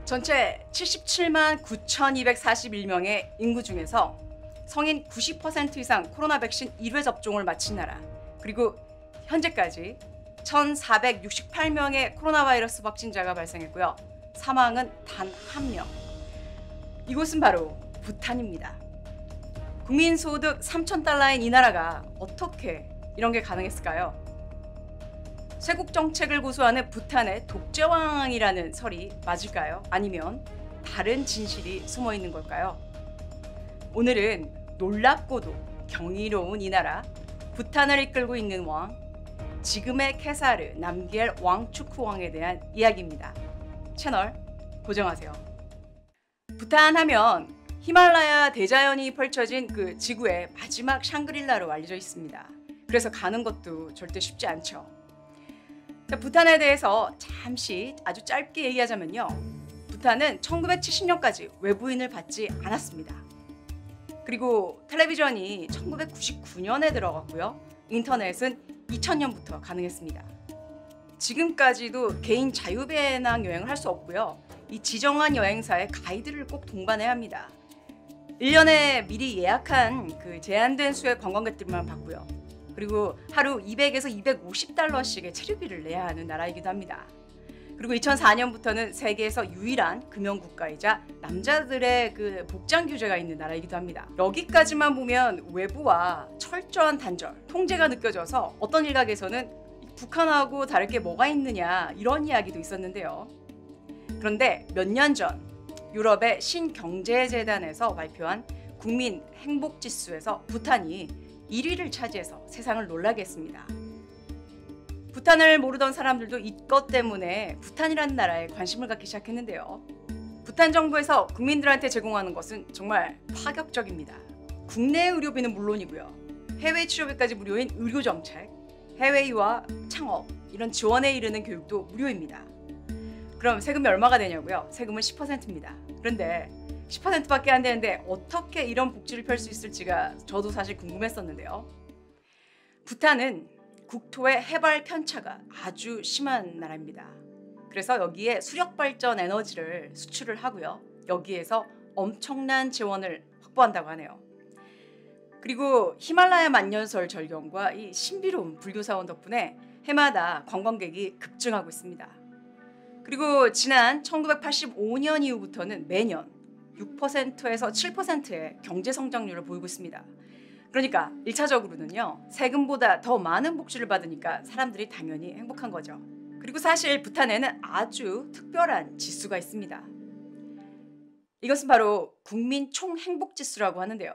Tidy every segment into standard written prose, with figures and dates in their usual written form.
전체 77만 9,241명의 인구 중에서 성인 90% 이상 코로나 백신 1회 접종을 마친 나라, 그리고 현재까지 1,468명의 코로나 바이러스 확진자가 발생했고요. 사망은 단 1명. 이곳은 바로 부탄입니다. 국민소득 3,000달러인 이 나라가 어떻게 이런 게 가능했을까요? 쇄국 정책을 고수하는 부탄의 독재왕이라는 설이 맞을까요? 아니면 다른 진실이 숨어 있는 걸까요? 오늘은 놀랍고도 경이로운 이 나라 부탄을 이끌고 있는 왕, 지금의 케사르 남겔 왕추크왕에 대한 이야기입니다. 채널 고정하세요. 부탄 하면 히말라야 대자연이 펼쳐진 그 지구의 마지막 샹그릴라로 알려져 있습니다. 그래서 가는 것도 절대 쉽지 않죠. 자, 부탄에 대해서 잠시 아주 짧게 얘기하자면요. 부탄은 1970년까지 외부인을 받지 않았습니다. 그리고 텔레비전이 1999년에 들어갔고요. 인터넷은 2000년부터 가능했습니다. 지금까지도 개인 자유배낭 여행을 할 수 없고요. 이 지정한 여행사의 가이드를 꼭 동반해야 합니다. 1년에 미리 예약한 그 제한된 수의 관광객들만 받고요. 그리고 하루 200에서 250달러씩의 체류비를 내야 하는 나라이기도 합니다. 그리고 2004년부터는 세계에서 유일한 금연국가이자 남자들의 그 복장 규제가 있는 나라이기도 합니다. 여기까지만 보면 외부와 철저한 단절, 통제가 느껴져서 어떤 일각에서는 북한하고 다를 게 뭐가 있느냐 이런 이야기도 있었는데요. 그런데 몇 년 전 유럽의 신경제재단에서 발표한 국민 행복지수에서 부탄이 1위를 차지해서 세상을 놀라게 했습니다. 부탄을 모르던 사람들도 이것 때문에 부탄이라는 나라에 관심을 갖기 시작했는데요. 부탄 정부에서 국민들한테 제공하는 것은 정말 파격적입니다. 국내 의료비는 물론이고요. 해외 치료비까지 무료인 의료정책, 해외 유학, 창업 이런 지원에 이르는 교육도 무료입니다. 그럼 세금이 얼마가 되냐고요? 세금은 10%입니다. 그런데 10%밖에 안 되는데 어떻게 이런 복지를 펼 수 있을지가 저도 사실 궁금했었는데요. 부탄은 국토의 해발 편차가 아주 심한 나라입니다. 그래서 여기에 수력발전 에너지를 수출을 하고요. 여기에서 엄청난 재원을 확보한다고 하네요. 그리고 히말라야 만년설 절경과 이 신비로운 불교 사원 덕분에 해마다 관광객이 급증하고 있습니다. 그리고 지난 1985년 이후부터는 매년 6%에서 7%의 경제 성장률을 보이고 있습니다. 그러니까 1차적으로는요. 세금보다 더 많은 복지를 받으니까 사람들이 당연히 행복한 거죠. 그리고 사실 부탄에는 아주 특별한 지수가 있습니다. 이것은 바로 국민 총행복지수라고 하는데요.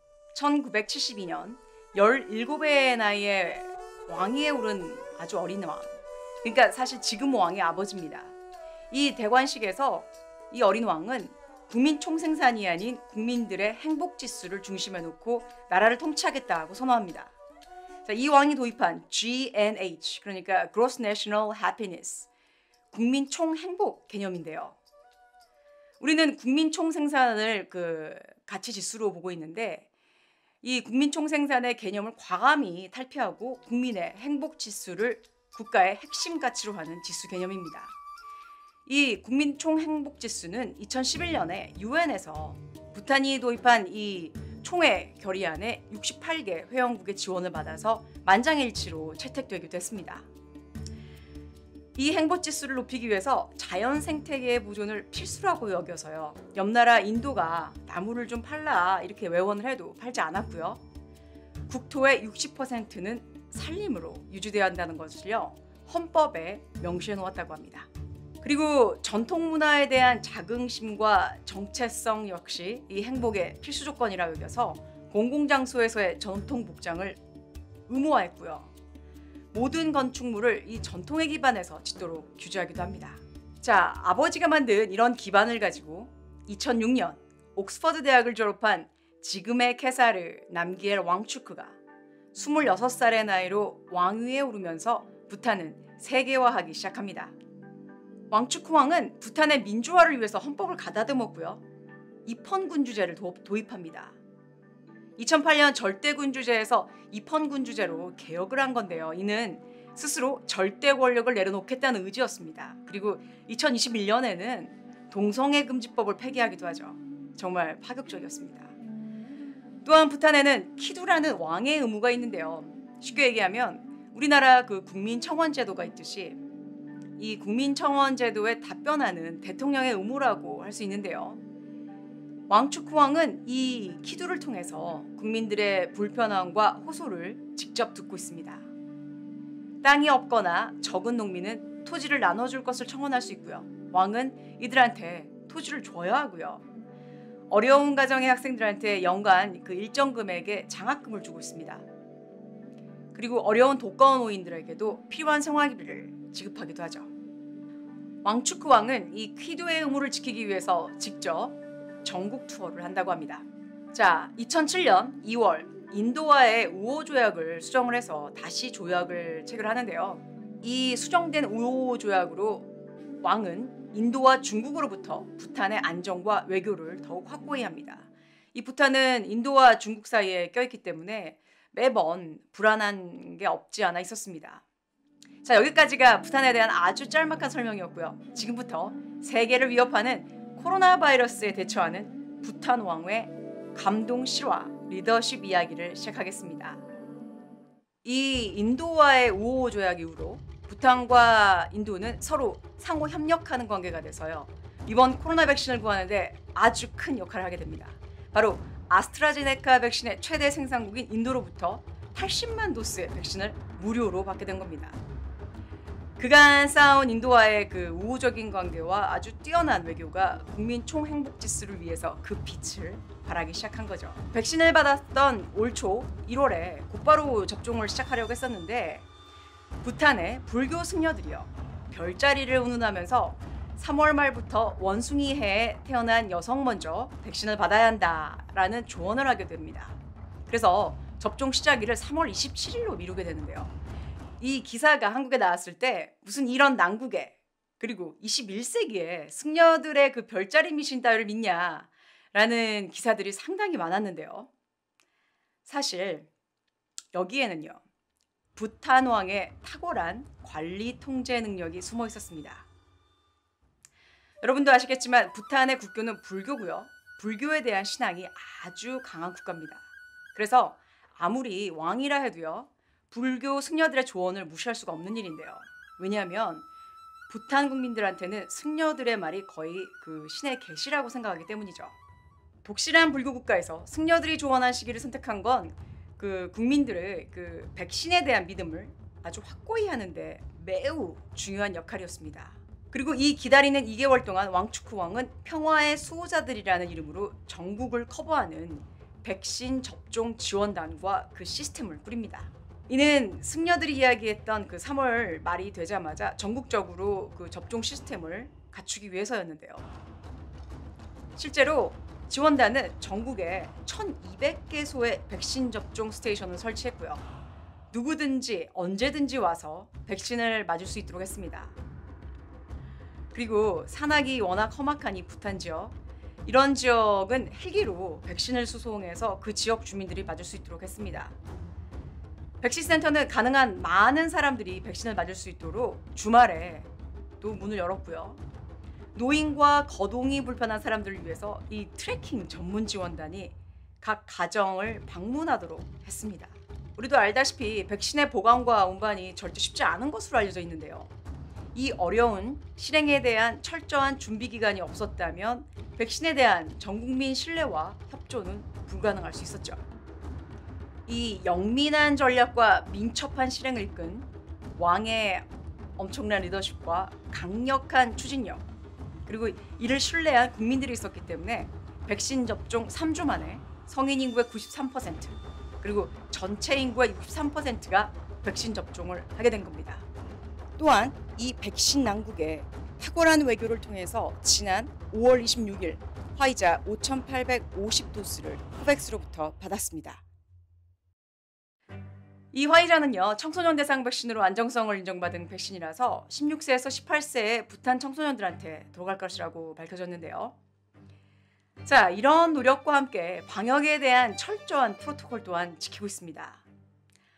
1972년 17의 나이에 왕위에 오른 아주 어린 왕. 그러니까 사실 지금 왕의 아버지입니다. 이 대관식에서 이 어린 왕은 국민 총생산이 아닌 국민들의 행복지수를 중심에 놓고 나라를 통치하겠다고 선언합니다. 자, 이 왕이 도입한 GNH, 그러니까 Gross National Happiness, 국민 총행복 개념인데요. 우리는 국민 총생산을 그 가치 지수로 보고 있는데 이 국민 총생산의 개념을 과감히 탈피하고 국민의 행복 지수를 국가의 핵심 가치로 하는 지수 개념입니다. 이 국민 총행복지수는 2011년에 유엔에서 부탄이 도입한 이 총회 결의안에 68개 회원국의 지원을 받아서 만장일치로 채택되기도 했습니다. 이 행복지수를 높이기 위해서 자연 생태계의 보존을 필수라고 여겨서요. 옆나라 인도가 나무를 좀 팔라 이렇게 외원을 해도 팔지 않았고요. 국토의 60%는 산림으로 유지되어야 한다는 것을요. 헌법에 명시해 놓았다고 합니다. 그리고 전통 문화에 대한 자긍심과 정체성 역시 이 행복의 필수 조건이라 여겨서 공공장소에서의 전통 복장을 의무화했고요. 모든 건축물을 이 전통에 기반해서 짓도록 규제하기도 합니다. 자, 아버지가 만든 이런 기반을 가지고 2006년 옥스퍼드 대학을 졸업한 지금의 케사르 남기엘 왕추크가 26살의 나이로 왕위에 오르면서 부탄은 세계화하기 시작합니다. 왕추크 왕은 부탄의 민주화를 위해서 헌법을 가다듬었고요. 입헌군주제를 도입합니다. 2008년 절대군주제에서 입헌군주제로 개혁을 한 건데요. 이는 스스로 절대 권력을 내려놓겠다는 의지였습니다. 그리고 2021년에는 동성애 금지법을 폐기하기도 하죠. 정말 파격적이었습니다. 또한 부탄에는 키두라는 왕의 의무가 있는데요. 쉽게 얘기하면 우리나라 그 국민청원제도가 있듯이 이 국민청원제도에 답변하는 대통령의 의무라고 할 수 있는데요. 왕축후왕은 이 키두를 통해서 국민들의 불편함과 호소를 직접 듣고 있습니다. 땅이 없거나 적은 농민은 토지를 나눠줄 것을 청원할 수 있고요. 왕은 이들한테 토지를 줘야 하고요. 어려운 가정의 학생들한테 연간 그 일정 금액의 장학금을 주고 있습니다. 그리고 어려운 독거노 노인들에게도 필요한 생활비를 지급하기도 하죠. 왕축후왕은 이 키두의 의무를 지키기 위해서 직접 전국 투어를 한다고 합니다. 자, 2007년 2월 인도와의 우호 조약을 수정을 해서 다시 조약을 체결하는데요. 이 수정된 우호 조약으로 왕은 인도와 중국으로부터 부탄의 안정과 외교를 더욱 확고히 합니다. 이 부탄은 인도와 중국 사이에 껴있기 때문에 매번 불안한 게 없지 않아 있었습니다. 자, 여기까지가 부탄에 대한 아주 짤막한 설명이었고요. 지금부터 세계를 위협하는 코로나 바이러스에 대처하는 부탄 왕의 감동 실화, 리더십 이야기를 시작하겠습니다. 이 인도와의 우호 조약 이후로 부탄과 인도는 서로 상호 협력하는 관계가 돼서요. 이번 코로나 백신을 구하는데 아주 큰 역할을 하게 됩니다. 바로 아스트라제네카 백신의 최대 생산국인 인도로부터 80만 도스의 백신을 무료로 받게 된 겁니다. 그간 쌓아온 인도와의 그 우호적인 관계와 아주 뛰어난 외교가 국민 총행복 지수를 위해서 그 빛을 발하기 시작한 거죠. 백신을 받았던 올 초 1월에 곧바로 접종을 시작하려고 했었는데 부탄의 불교 승려들이요. 별자리를 운운하면서 3월 말부터 원숭이 해에 태어난 여성 먼저 백신을 받아야 한다라는 조언을 하게 됩니다. 그래서 접종 시작일을 3월 27일로 미루게 되는데요. 이 기사가 한국에 나왔을 때 무슨 이런 난국에 그리고 21세기에 승려들의 그 별자리 미신 따위를 믿냐라는 기사들이 상당히 많았는데요. 사실 여기에는요. 부탄 왕의 탁월한 관리 통제 능력이 숨어 있었습니다. 여러분도 아시겠지만 부탄의 국교는 불교고요. 불교에 대한 신앙이 아주 강한 국가입니다. 그래서 아무리 왕이라 해도요. 불교 승려들의 조언을 무시할 수가 없는 일인데요. 왜냐하면 부탄 국민들한테는 승려들의 말이 거의 그 신의 계시라고 생각하기 때문이죠. 독실한 불교 국가에서 승려들이 조언한 시기를 선택한 건 그 국민들의 그 백신에 대한 믿음을 아주 확고히 하는데 매우 중요한 역할이었습니다. 그리고 이 기다리는 2개월 동안 왕축후왕은 평화의 수호자들이라는 이름으로 전국을 커버하는 백신 접종 지원단과 그 시스템을 꾸립니다. 이는 승려들이 이야기했던 그 3월 말이 되자마자 전국적으로 그 접종 시스템을 갖추기 위해서였는데요. 실제로 지원단은 전국에 1,200개소의 백신 접종 스테이션을 설치했고요. 누구든지 언제든지 와서 백신을 맞을 수 있도록 했습니다. 그리고 산악이 워낙 험악한 이 부탄 지역, 이런 지역은 헬기로 백신을 수송해서 그 지역 주민들이 맞을 수 있도록 했습니다. 백신 센터는 가능한 많은 사람들이 백신을 맞을 수 있도록 주말에 또 문을 열었고요. 노인과 거동이 불편한 사람들을 위해서 이 트래킹 전문 지원단이 각 가정을 방문하도록 했습니다. 우리도 알다시피 백신의 보관과 운반이 절대 쉽지 않은 것으로 알려져 있는데요. 이 어려운 실행에 대한 철저한 준비 기간이 없었다면 백신에 대한 전국민 신뢰와 협조는 불가능할 수 있었죠. 이 영민한 전략과 민첩한 실행을 이끈 왕의 엄청난 리더십과 강력한 추진력, 그리고 이를 신뢰한 국민들이 있었기 때문에 백신 접종 3주 만에 성인 인구의 93%, 그리고 전체 인구의 63%가 백신 접종을 하게 된 겁니다. 또한 이 백신 난국에 탁월한 외교를 통해서 지난 5월 26일 화이자 5,850도스를 코백스로부터 받았습니다. 이 화이자는요, 청소년 대상 백신으로 안정성을 인정받은 백신이라서 16세에서 18세의 부탄 청소년들한테 들어갈 것이라고 밝혀졌는데요. 자, 이런 노력과 함께 방역에 대한 철저한 프로토콜 또한 지키고 있습니다.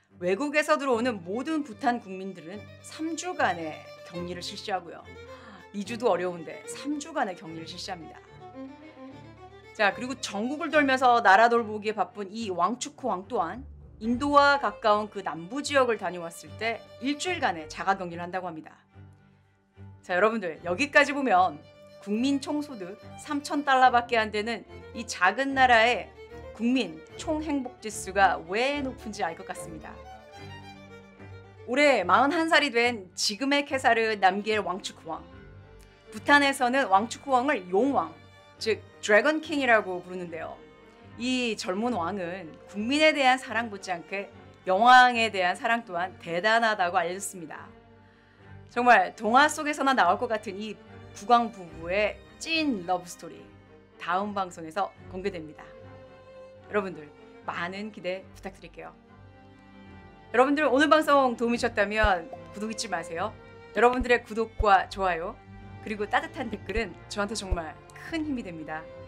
외국에서 들어오는 모든 부탄 국민들은 3주간의 격리를 실시하고요. 2주도 어려운데 3주간의 격리를 실시합니다. 자, 그리고 전국을 돌면서 나라 돌보기에 바쁜 이 왕추코 왕 또한 인도와 가까운 그 남부 지역을 다녀왔을 때 일주일간의 자가 격리를 한다고 합니다. 자, 여러분들 여기까지 보면 국민 총소득 3,000달러밖에 안 되는 이 작은 나라의 국민 총행복지수가 왜 높은지 알 것 같습니다. 올해 41살이 된 지금의 케사르 남길 왕추코 왕. 부탄에서는 왕추코 왕을 용왕, 즉 드래곤 킹이라고 부르는데요. 이 젊은 왕은 국민에 대한 사랑 못지않게 영왕에 대한 사랑 또한 대단하다고 알려졌습니다. 정말 동화 속에서나 나올 것 같은 이 국왕 부부의 찐 러브스토리 다음 방송에서 공개됩니다. 여러분들 많은 기대 부탁드릴게요. 여러분들 오늘 방송 도움이 되셨다면 구독 잊지 마세요. 여러분들의 구독과 좋아요 그리고 따뜻한 댓글은 저한테 정말 큰 힘이 됩니다.